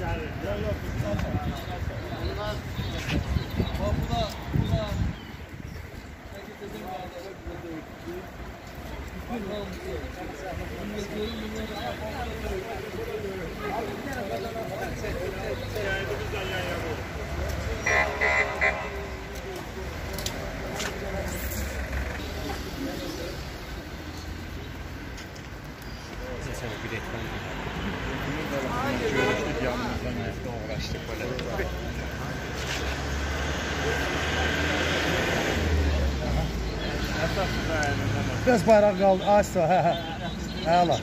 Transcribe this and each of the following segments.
Biraz bayraq qaldı, asla, həla.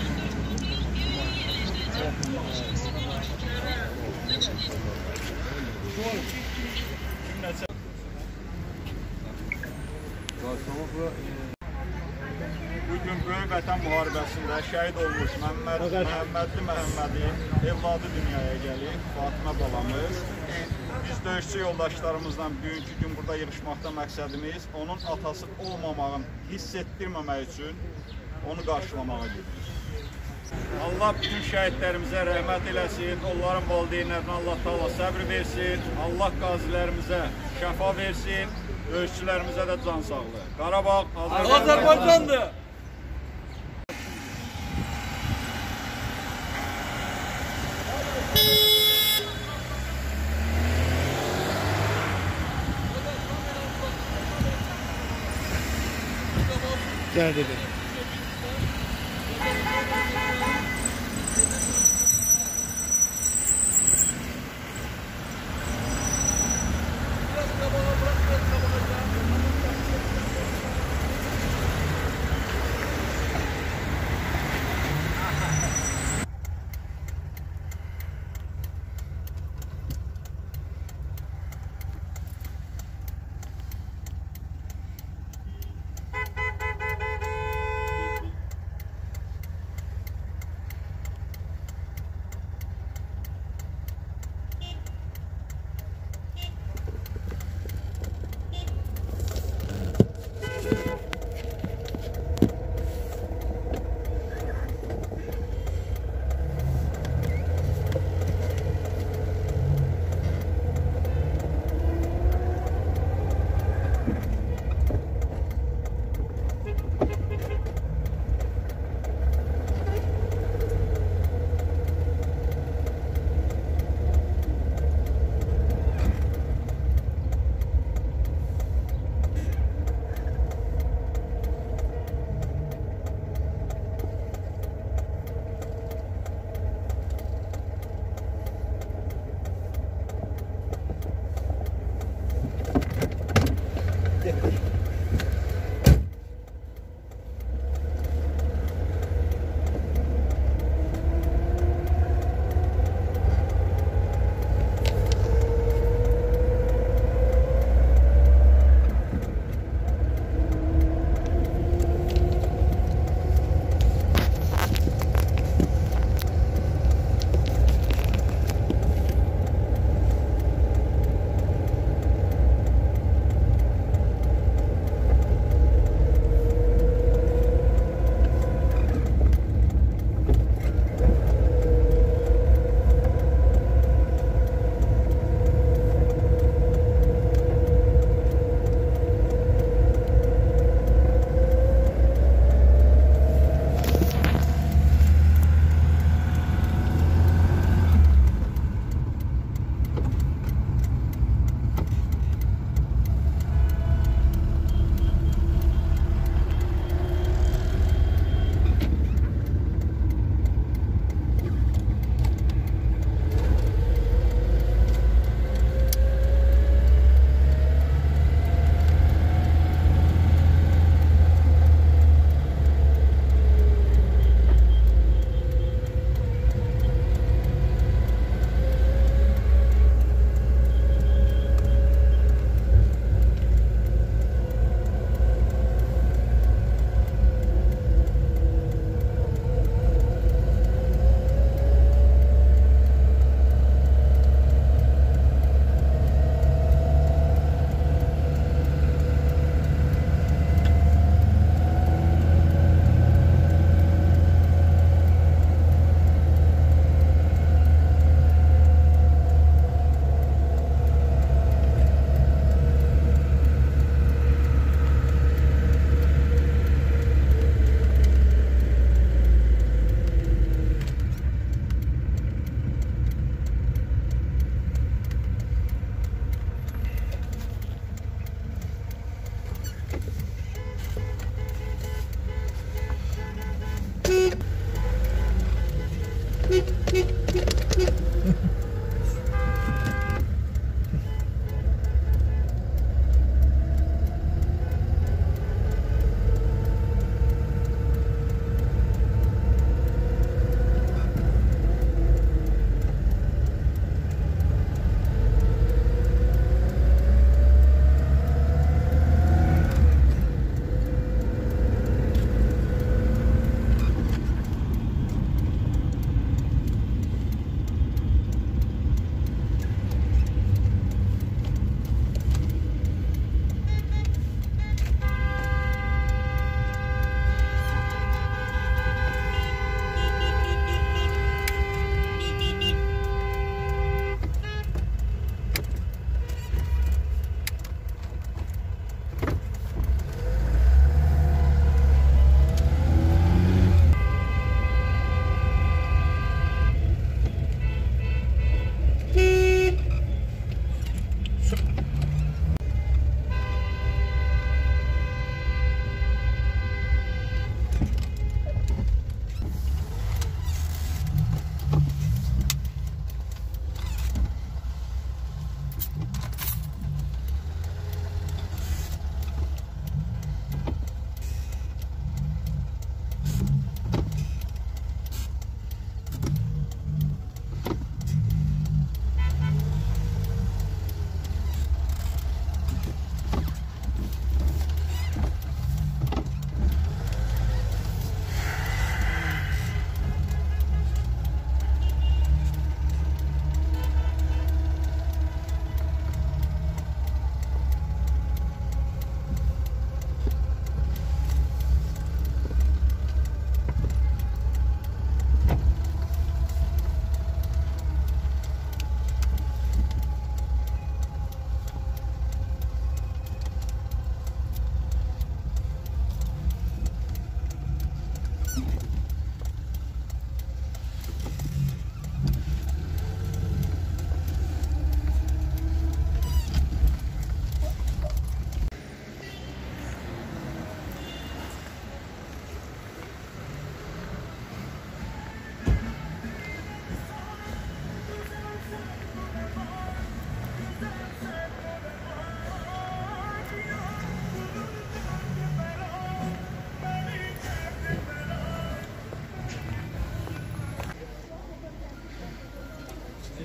Bugün Böyük Vətən müharibəsində şəhid olmuş Məhəmmədli Məhəmmədin evladı dünyaya gəlib, Fatimə balamız. Biz döyüşçü yoldaşlarımızla bugünkü gün burada yığışmaqda məqsədimiz onun atası olmamağını hiss etdirməmək üçün onu qarşılamağa gedir. Allah bütün şəhidlərimizə rəhmət eləsin, onların valideynlərinə Allah Taala səbr versin, Allah qazilərimizə şəfa versin, döyüşçülərimizə də can sağlığı. Qarabağ Azərbaycandır. Gel dedi.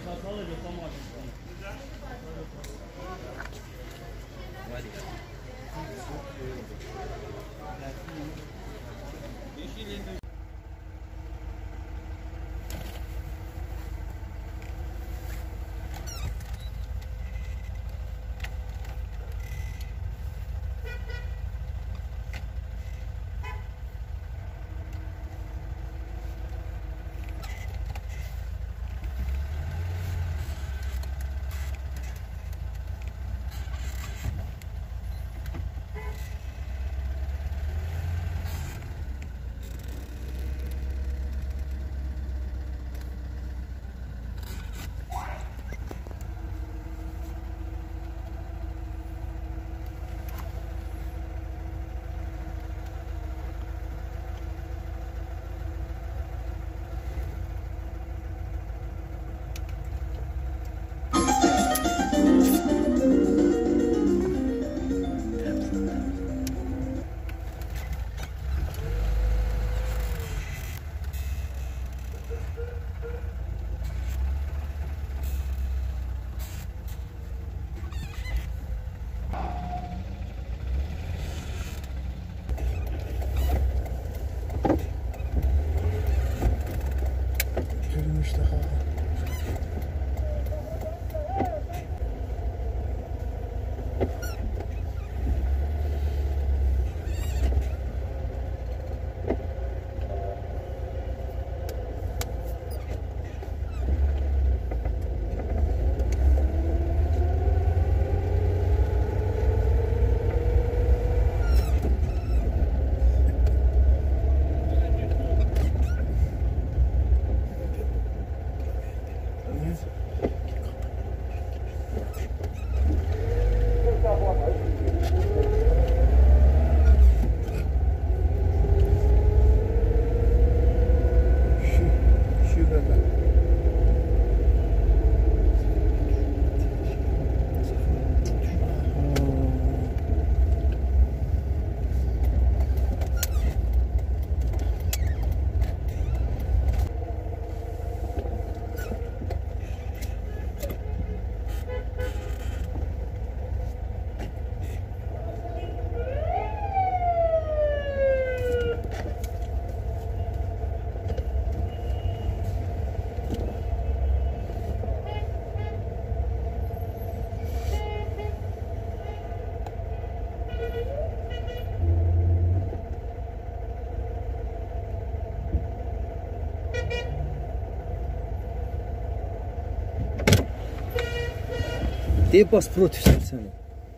Ты бас против сами.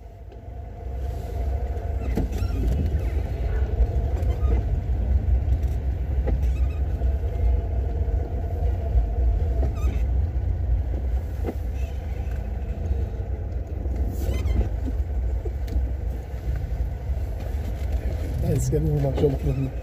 Esquema uma jogo para mim.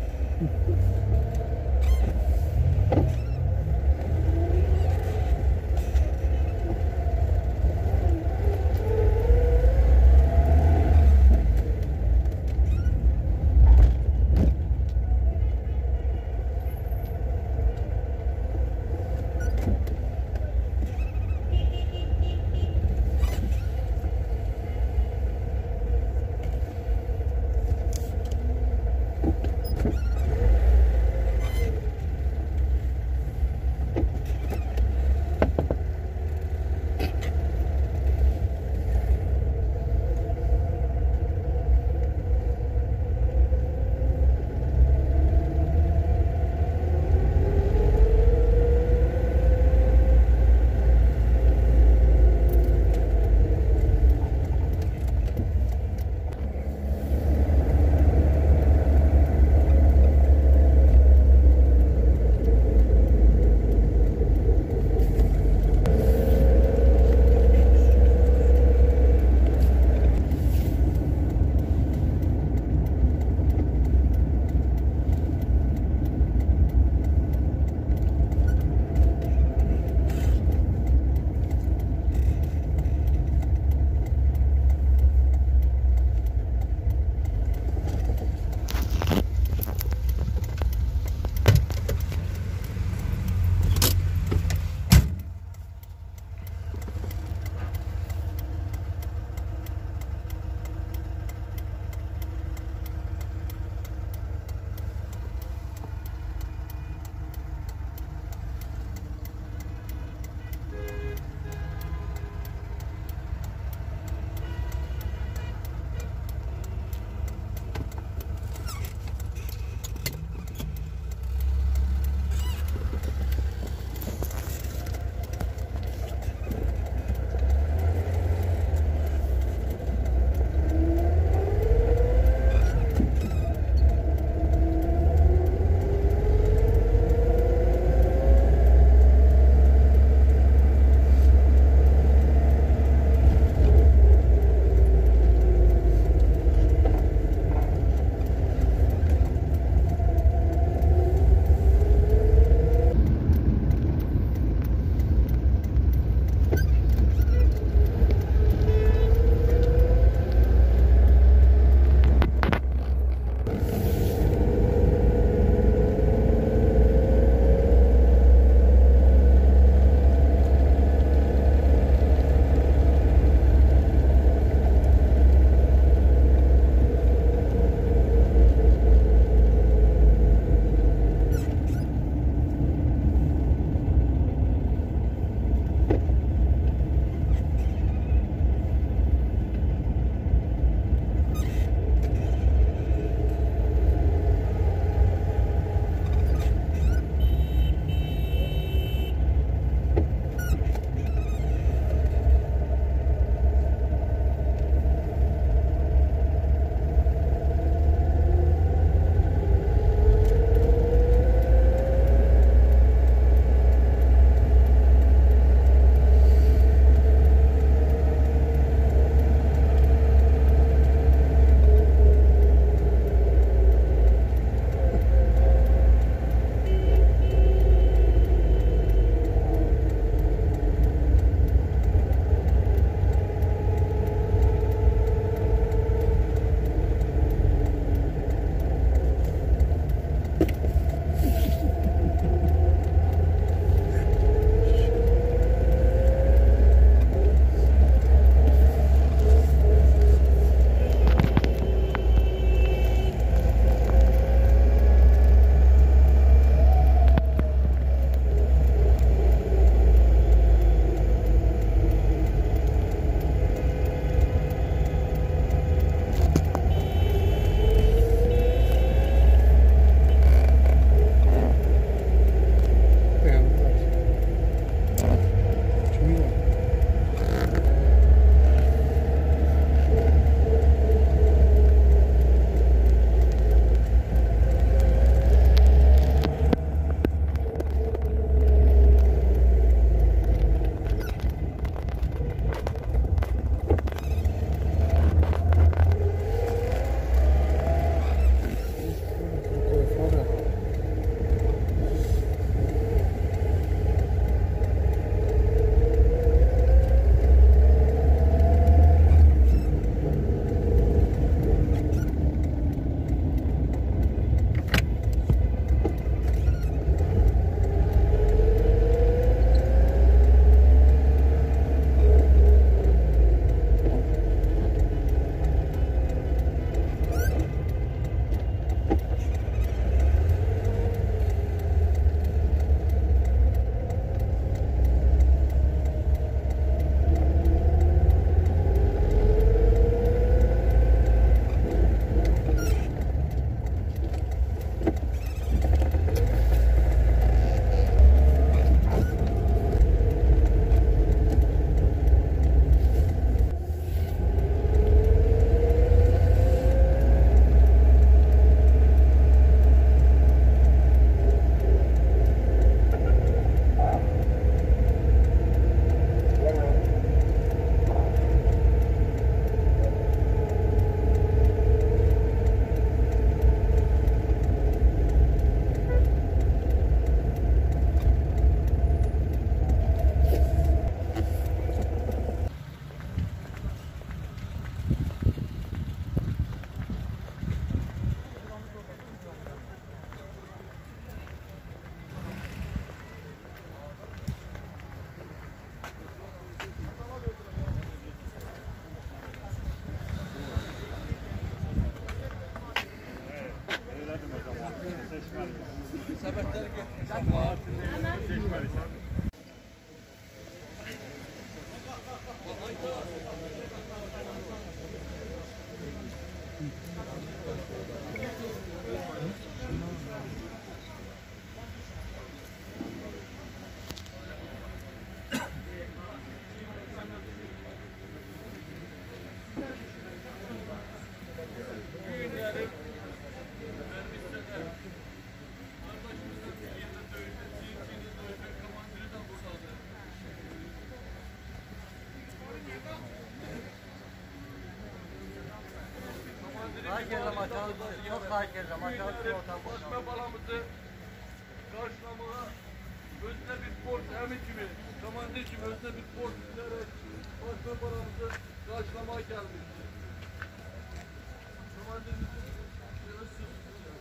Başma balamızı karşılamaya özne bir borç emin kimi, komandir kimi özne bir borç vererek başma balamızı karşılamaya gelmiştir. Komandirimizin görüşürüz.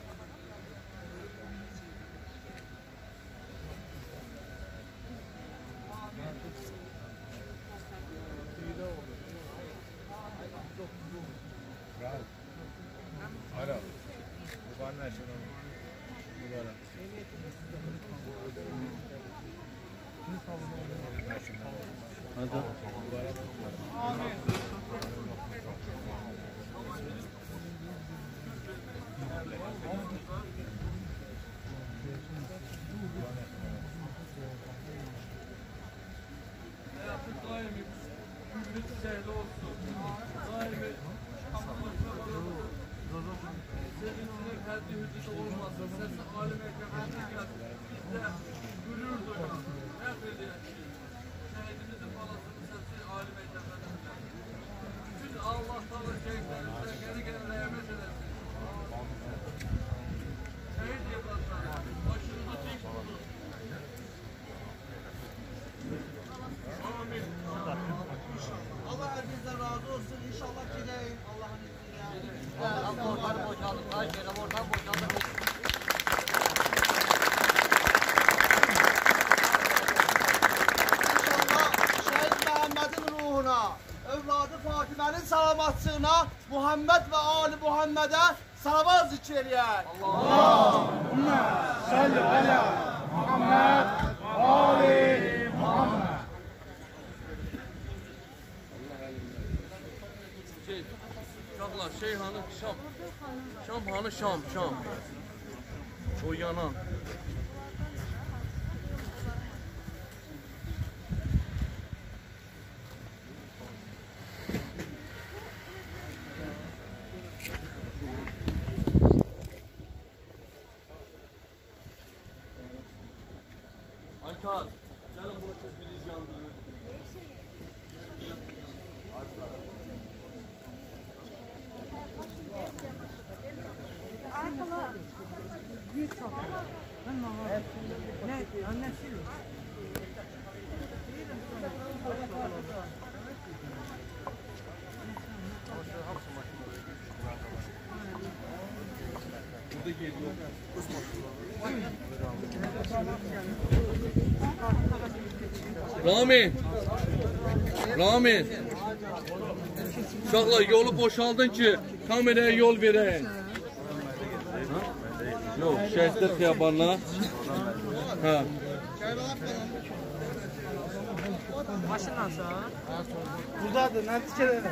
Hayatı daimi gümbüz sehli olsun. Daimi sevincinin haddi hüdüdü olmasın. Sesi alim eklemesi gelsin. Biz de gurur duyuyoruz. Her bir yaşayın. Şehidimizin balasını sesi alim eklemesi gelsin. Bütün Allah Teala şehitlerimize geri geri rahmet eylesin. Şehit evlatlar, başınızı dik tutun. Amin. Allah herkesten razı olsun. İnşallah gideyim Allah'ın izniyle. Oradan boşaldık. Kaç kere oradan boşaldık. İnşallah Şehit Mehmet'in ruhuna, evladı Fatime'nin salamatlığına, Muhammed ve Ali Muhammed'e salavat zikrediyor. Uşaqlar, Şeyhanı Şam. Şam hanı Şam, Şam. O yanan. Alkaz, gelin bunu çok bir yandırın. Rami. Uşaqlar yolu boşaldın ki kameraya yol vereyim. Yok, şehitler xiyabanına. Ha. Buradadır, neticeleri.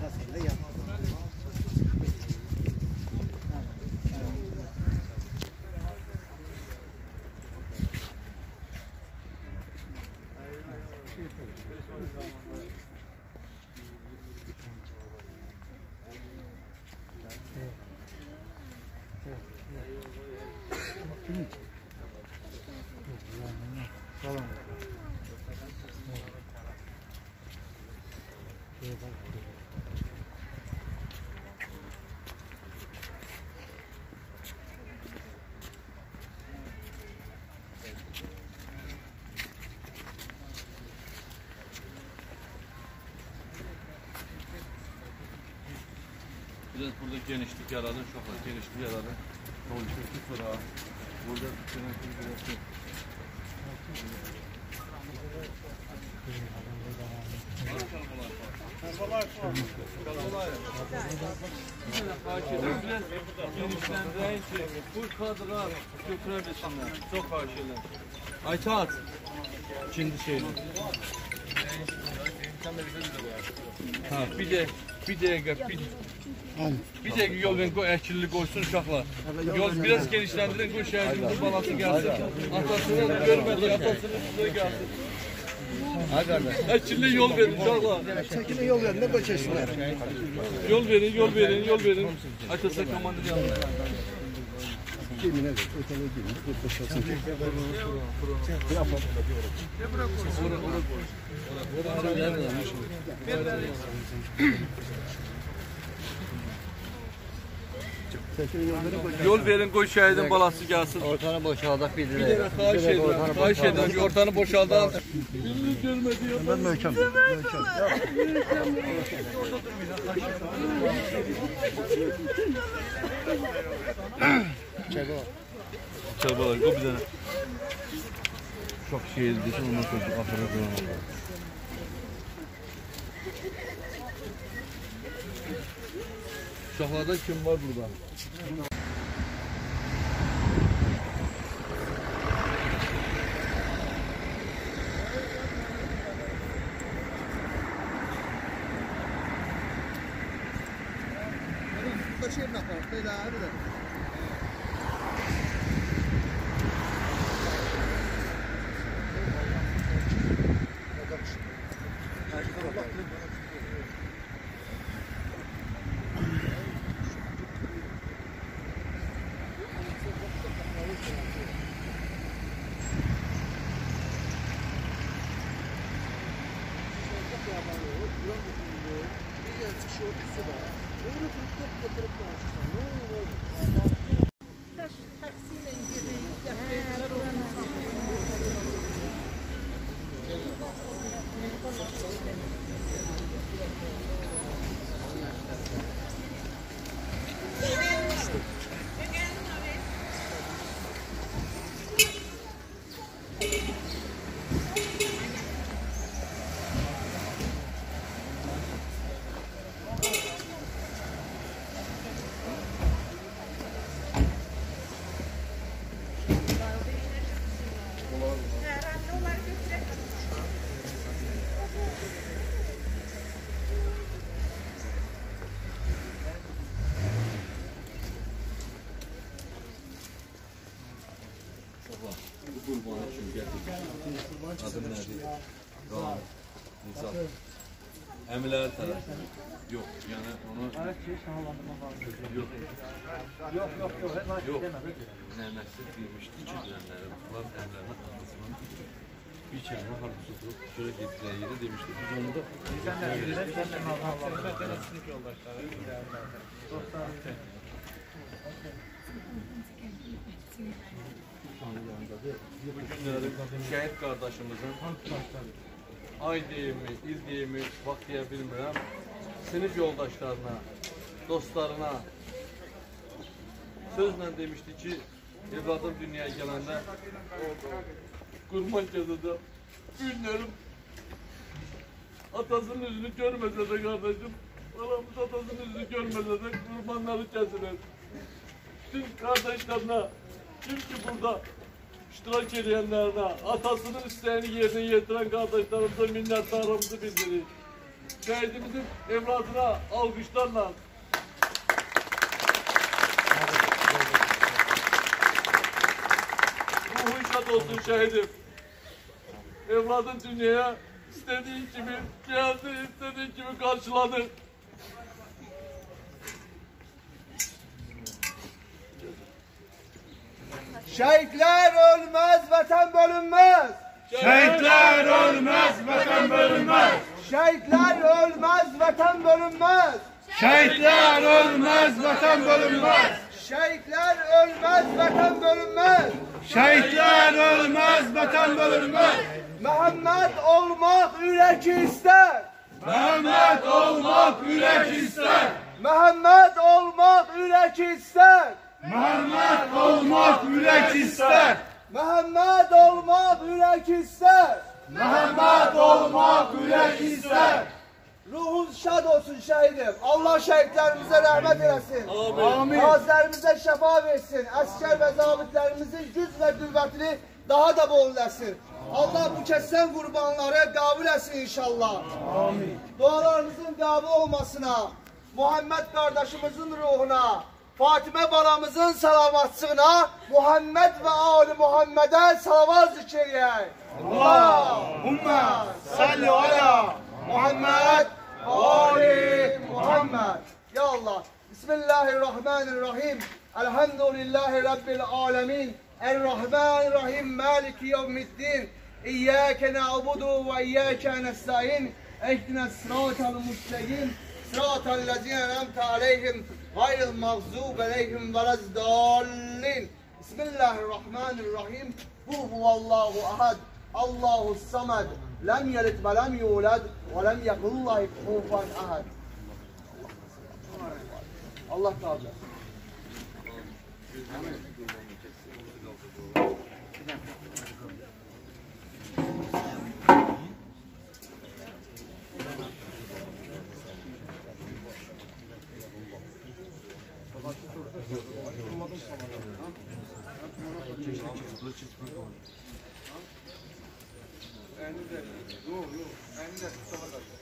Gelmesin de yapma. Biraz burada genişlik yaradı, çok genişlik yaradı. Konuştuk sonra burada genişlik biraz yok. Genişlendiren ki bu kadra götürebilsinler. Çok hoş şeyler. Aytat. İkinci şeyler. Ha, bir dakika yol verin, ekilli koysun uşaqlar. Yol biraz genişlendirin, koy şehidimizin balası gelsin. Atasını da görmedi, atasını size gelsin. Ha kardeş. Ekilli yol verin uşaqlar. Çekili yol verin de geçesinler. Yol verin. Atasa komandı yanına. Kimine ver, ötene girme, bu boşalsın. Yol verin, koy şehidin balası gelsin. Ortanı boşaldak Bir de xahiş edirəm, ortanı boşaldan. Görmedi ya. Ben möhkem. Çabalar, koy bir tane. Çok şey edildi, ondan sonra ahıra koyamam. Uşaqlarda kim var burada? Kurban için geldik. Adım nedir? Ram, Nizam. Emirler taraf. Yok yani onu... Yok. Yok. Nemesi girmişti çözülenlerim. Bunlar emlerine atmasının bir çayına harbi tutup şöyle gittiği yeri demişti. Biz onu da... Şehit kardeşimizin ay deyimi, il deyimi, bak deyə bilmirəm. Sinif yoldaşlarına, dostlarına sözlə demişdi ki, evladım dünyaya gələndə kurban kesede günlerim atasının yüzünü görmese de kardeşim, aramız atasının yüzünü görmese de kurbanları kesilir. Bütün kardeşlerine, kim ki burada iştirak edenlerine, atasının isteğini yerine getiren kardeşlerimize minnettarlığımızı bildirir. şehidimizin evladına alkışlarla. Ruhun şad olsun şehidim. Evladın dünyaya istediğin gibi geldi, istediğin gibi karşıladı. Şehitler ölmez, vatan bölünmez. Şehitler ölmez, vatan bölünmez. Şehitler ölmez, vatan bölünmez. Şehitler ölmez, vatan bölünmez. Şehitler ölmez, vatan bölünmez. Şehitler ölmez, vatan bölünmez. Muhammed olmak yürek ister. Mehmet olmak yürek ister. Muhammed olmak yürek ister. Mehmet olmak yürek ister. Muhammed olmak yürek ister. Mehmet olmak yürek ister. Ruhun şad olsun şehidim. Allah şehitlerimize rahmet eylesin. Amin. Gazilerimize şefa versin. Asker ve zabitlerimizin güç ve kuvvetini daha da bol etsin. Allah bu kesen kurbanları kabul etsin inşallah. Amin. Dualarımızın kabul olmasına, Muhammed kardeşimizin ruhuna, Fatime balamızın salamatlığına, Muhammed ve Ali Muhammed'e salavat zikreyek. Allahümme salli ala Muhammed ve Ali Muhammed. Ya Allah. Bismillahirrahmanirrahim. Elhamdülillahi Rabbil alemin. Errahmanirrahim. Maliki yevmiddin. İyyâke na'budu ve iyyâke nestaîn. Ehdina sıratal mustakim. Sıratal lezîne en'amte aleyhim. Gayril mağzûb aleyhim velezdâllin. Bismillahirrahmanirrahim. Huvallahu ahad. Allahu samed. Lem yelid ve lem yulad ve lem yekun lahu kufuven ahad. Allah kabul etsin. Yok, yok.